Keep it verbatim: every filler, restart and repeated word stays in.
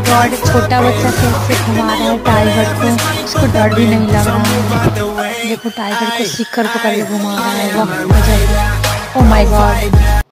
God, छोटा बच्चा कैसे घुमा रहा है टाइगर को, उसको डर भी नहीं लग रहा है। देखो टाइगर को शिखर पकड़ के घुमा रहा है, वाह गजब। Oh my God.